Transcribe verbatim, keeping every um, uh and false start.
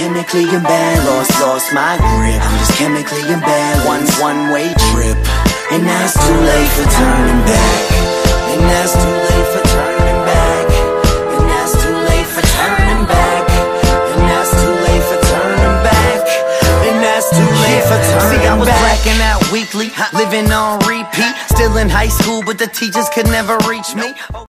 chemically in bad. Lost, lost my grip. I'm just chemically in bad. One one-way trip, and now it's too late for turning back. And now it's too late for turning back. And now it's too late for turning back. And now it's too late for turning back. And now it's too late for turning back. See, I was blacking out weekly, living on repeat. Still in high school, but the teachers could never reach me.